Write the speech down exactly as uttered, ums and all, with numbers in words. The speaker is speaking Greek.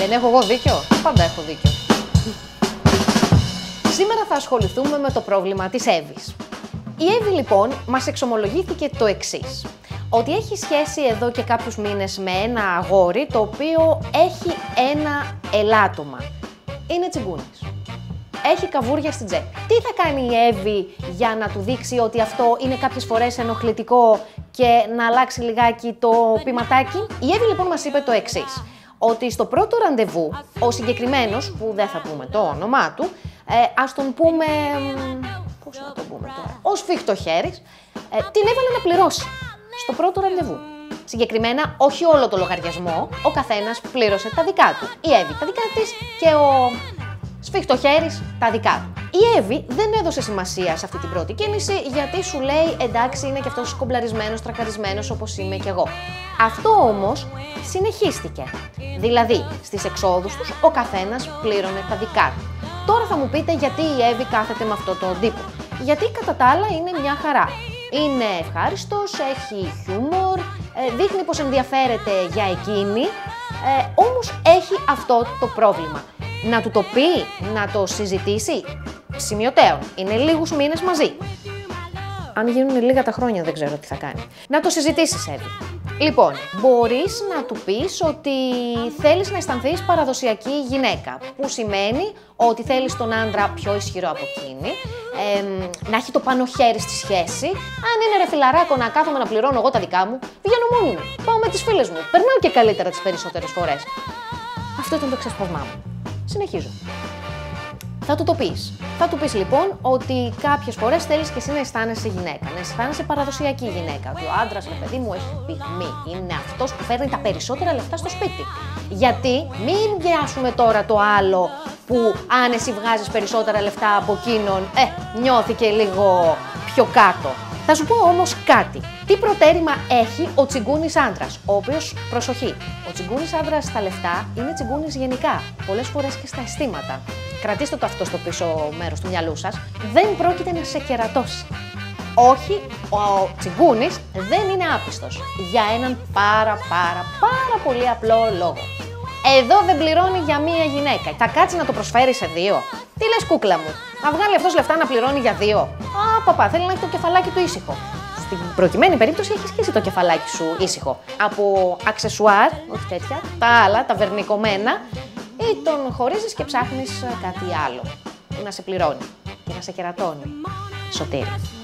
Δεν έχω εγώ δίκιο? Πάντα έχω δίκιο. Σήμερα θα ασχοληθούμε με το πρόβλημα της Εύης. Η Εύη λοιπόν μας εξομολογήθηκε το εξής. Ότι έχει σχέση εδώ και κάποιους μήνες με ένα αγόρι το οποίο έχει ένα ελάττωμα. Είναι τσιγκούνης. Έχει καβούρια στην τσέπη. Τι θα κάνει η Εύη για να του δείξει ότι αυτό είναι κάποιες φορές ενοχλητικό και να αλλάξει λιγάκι το ποιηματάκι? Η Εύη λοιπόν μας είπε το εξής. Ότι στο πρώτο ραντεβού, ο συγκεκριμένος, που δεν θα πούμε το όνομά του, ε, ας τον πούμε... πώς να τον πούμε τώρα... ο Σφιχτοχέρης, ε, την έβαλε να πληρώσει στο πρώτο ραντεβού. Συγκεκριμένα, όχι όλο το λογαριασμό, ο καθένας πλήρωσε τα δικά του. Η Εύη τα δικά της και ο Σφιχτοχέρης τα δικά του. Η Εύη δεν έδωσε σημασία σε αυτή την πρώτη κίνηση γιατί σου λέει εντάξει είναι και αυτός κομπλαρισμένος, τρακαρισμένος όπως είμαι κι εγώ. Αυτό όμως συνεχίστηκε. Δηλαδή στις εξόδους τους ο καθένας πλήρωνε τα δικά του. Τώρα θα μου πείτε γιατί η Εύη κάθεται με αυτό τον τύπο. Γιατί κατά τα άλλα είναι μια χαρά. Είναι ευχάριστος, έχει χιούμορ, δείχνει πως ενδιαφέρεται για εκείνη, ε, όμως έχει αυτό το πρόβλημα. Να του το πει, να το συζητήσει, σημειωτέων, είναι λίγους μήνες μαζί. Αν γίνουν λίγα τα χρόνια δεν ξέρω τι θα κάνει. Να το συζητήσεις, Εύη. Λοιπόν, μπορείς να του πεις ότι θέλεις να αισθανθείς παραδοσιακή γυναίκα, που σημαίνει ότι θέλεις τον άντρα πιο ισχυρό από εκείνη, ε, να έχει το πάνω χέρι στη σχέση. Αν είναι ρε φιλαράκο να κάθομαι να πληρώνω εγώ τα δικά μου, πηγαίνω μόνη μου, πάω με τις φίλες μου, περνάω και καλύτερα τις περισσότερες φορές. Αυτό ήταν το ξέσπασμά μου. Συνεχίζω. Θα του το πεις. Θα του πεις λοιπόν ότι κάποιες φορές θέλεις και εσύ να αισθάνεσαι γυναίκα, να αισθάνεσαι παραδοσιακή γυναίκα. Ότι ο άντρας, ρε παιδί μου, έχει πυγμή. Είναι αυτός που φέρνει τα περισσότερα λεφτά στο σπίτι. Γιατί μην βιάσουμε τώρα το άλλο που αν εσύ βγάζεις περισσότερα λεφτά από εκείνον, ε, νιώθει και λίγο πιο κάτω. Θα σου πω όμως κάτι. Τι προτέρημα έχει ο τσιγκούνης άντρας, ο οποίος, προσοχή, ο τσιγκούνης άντρας στα λεφτά είναι τσιγκούνης γενικά, πολλές φορές και στα αισθήματα. Κρατήστε το αυτό στο πίσω μέρος του μυαλού σας, δεν πρόκειται να σε κερατώσει. Όχι, ο τσιγκούνης δεν είναι άπιστος, για έναν πάρα πάρα πάρα πολύ απλό λόγο. Εδώ δεν πληρώνει για μία γυναίκα. Θα κάτσει να το προσφέρει σε δύο? Τι λες κούκλα μου, να βγάλει αυτός λεφτά να πληρώνει για δύο? Α, παπά, θέλει να έχει το κεφαλάκι του ήσυχο. Στην προκειμένη περίπτωση έχει σκίσει το κεφαλάκι σου ήσυχο. Από αξεσουάρ, όχι τέτοια, τα άλλα, τα βερνικωμένα, ή τον χωρίζεις και ψάχνεις κάτι άλλο που να σε πληρώνει και να σε κερατώνει. Σωτήρη.